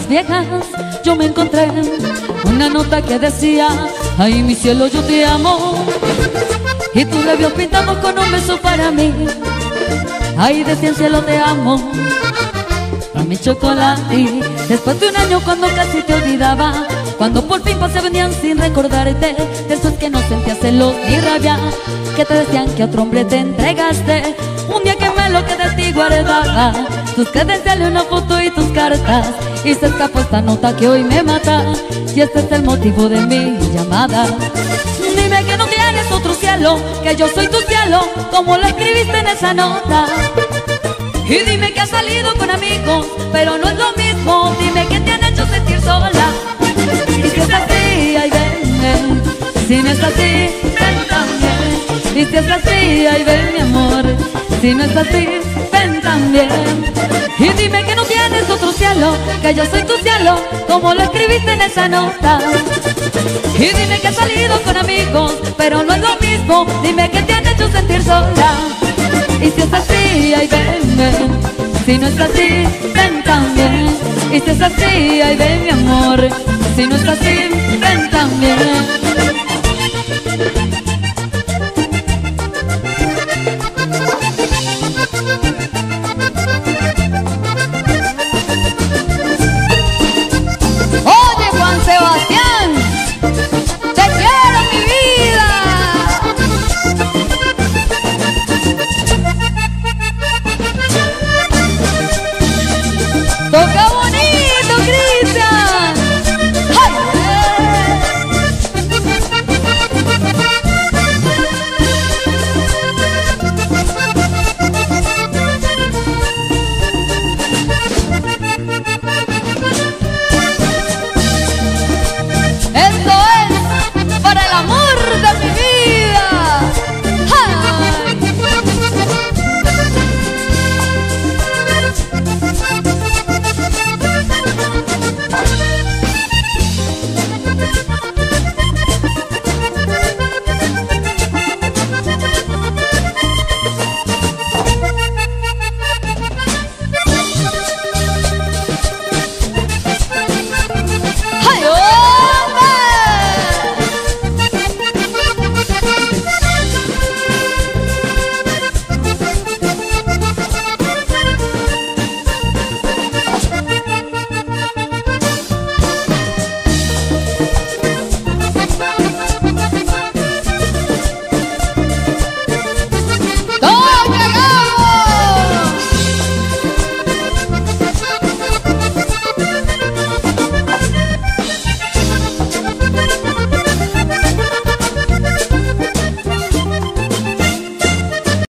viejas yo me encontré una nota que decía: ay, mi cielo, yo te amo. Y tus labios pintados con un beso para mí. Ay, decía: cielo, te amo. A mi chocolate. Después de un año cuando casi te olvidaba, cuando por fin pasé venían sin recordarte, de esos que no sentías celos ni rabia, que te decían que a otro hombre te entregaste. Un día quemé lo que de ti guardaba, tus credenciales, una foto y tus cartas, y se escapó esta nota que hoy me mata. Y este es el motivo de mi llamada. Dime que no tienes otro cielo, que yo soy tu cielo, como lo escribiste en esa nota. Y dime que has salido con amigos, pero no es lo mismo. Dime que te han hecho sentir sola. Y si es así, ay, ven, ven. Si no es así, ven también. Y si es así, ay, ven, mi amor. Si no es así, ven también. Y dime que no tienes otro cielo, que yo soy tu cielo, como lo escribiste en esa nota. Y dime que has salido con amigos, pero no es lo mismo. Dime que te han hecho sentir sola. Y si es así, ay, ven, ven. Si no es así, ven también. Y si es así, ay, ven, mi amor. Si no es así, ven también.